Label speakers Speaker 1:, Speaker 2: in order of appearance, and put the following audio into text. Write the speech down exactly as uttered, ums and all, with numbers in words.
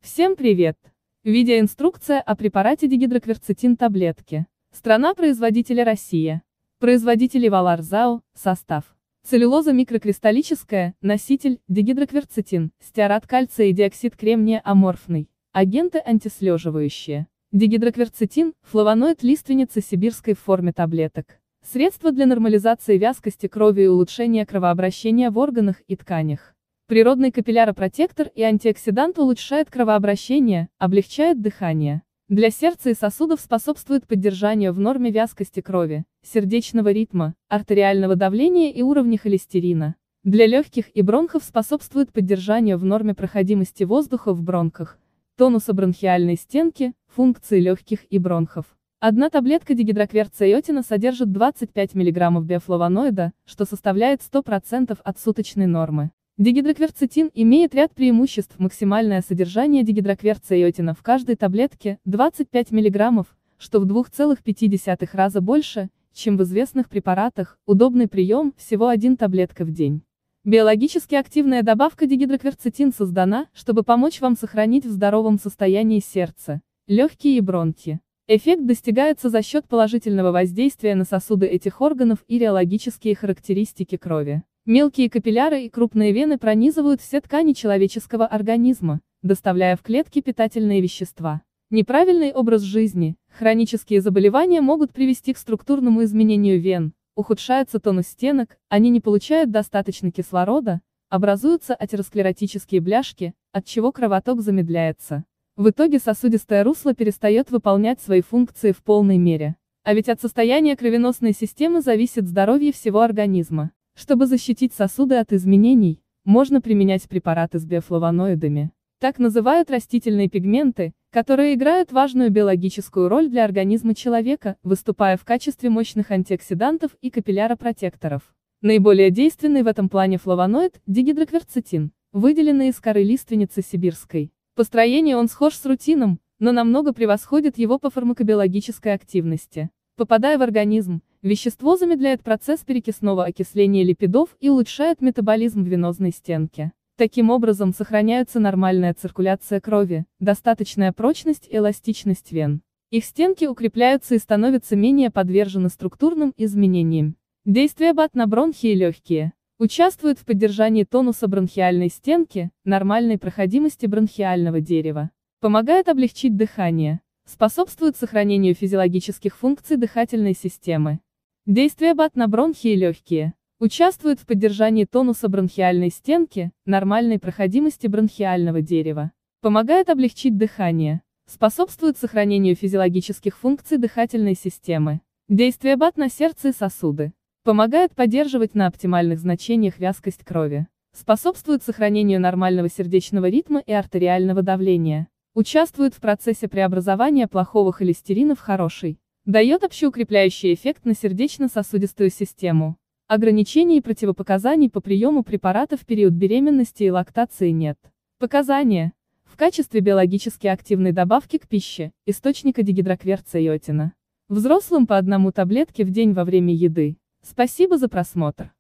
Speaker 1: Всем привет! Видеоинструкция о препарате дигидрокверцетин таблетки. Страна производителя Россия. Производитель Валар ЗАО, состав. Целлюлоза микрокристаллическая, носитель, дигидрокверцетин, стеарат кальция и диоксид кремния аморфный, агенты антислеживающие. Дигидрокверцетин, флавоноид лиственницы сибирской в форме таблеток. Средство для нормализации вязкости крови и улучшения кровообращения в органах и тканях. Природный капилляропротектор и антиоксидант улучшает кровообращение, облегчает дыхание. Для сердца и сосудов способствует поддержанию в норме вязкости крови, сердечного ритма, артериального давления и уровня холестерина. Для легких и бронхов способствует поддержанию в норме проходимости воздуха в бронхах, тонуса бронхиальной стенки, функции легких и бронхов. Одна таблетка дигидрокверцеотина содержит двадцать пять миллиграммов биофлавоноида, что составляет сто процентов от суточной нормы. Дигидрокверцетин имеет ряд преимуществ: максимальное содержание дигидрокверцеотина в каждой таблетке – двадцать пять миллиграммов, что в два целых пять десятых раза больше, чем в известных препаратах, удобный прием – всего одна таблетка в день. Биологически активная добавка дигидрокверцетин создана, чтобы помочь вам сохранить в здоровом состоянии сердце, легкие и бронхи. Эффект достигается за счет положительного воздействия на сосуды этих органов и реологические характеристики крови. Мелкие капилляры и крупные вены пронизывают все ткани человеческого организма, доставляя в клетки питательные вещества. Неправильный образ жизни, хронические заболевания могут привести к структурному изменению вен, ухудшается тонус стенок, они не получают достаточно кислорода, образуются атеросклеротические бляшки, от чего кровоток замедляется. В итоге сосудистое русло перестает выполнять свои функции в полной мере. А ведь от состояния кровеносной системы зависит здоровье всего организма. Чтобы защитить сосуды от изменений, можно применять препараты с биофлавоноидами. Так называют растительные пигменты, которые играют важную биологическую роль для организма человека, выступая в качестве мощных антиоксидантов и капилляропротекторов. Наиболее действенный в этом плане флавоноид – дигидрокверцетин, выделенный из коры лиственницы сибирской. По строению он схож с рутином, но намного превосходит его по фармакобиологической активности. Попадая в организм, вещество замедляет процесс перекисного окисления липидов и улучшает метаболизм в венозной стенке. Таким образом сохраняется нормальная циркуляция крови, достаточная прочность и эластичность вен. Их стенки укрепляются и становятся менее подвержены структурным изменениям. Действие БАТ на бронхи и легкие. Участвует в поддержании тонуса бронхиальной стенки, нормальной проходимости бронхиального дерева. Помогает облегчить дыхание. Способствует сохранению физиологических функций дыхательной системы. Действие БАТ на бронхи и легкие. Участвует в поддержании тонуса бронхиальной стенки, нормальной проходимости бронхиального дерева. Помогает облегчить дыхание. Способствует сохранению физиологических функций дыхательной системы. Действие БАТ на сердце и сосуды. Помогает поддерживать на оптимальных значениях вязкость крови. Способствует сохранению нормального сердечного ритма и артериального давления. Участвует в процессе преобразования плохого холестерина в хороший. Дает общеукрепляющий эффект на сердечно-сосудистую систему. Ограничений и противопоказаний по приему препарата в период беременности и лактации нет. Показания. В качестве биологически активной добавки к пище, источника дигидрокверцеотина. Взрослым по одному таблетке в день во время еды. Спасибо за просмотр.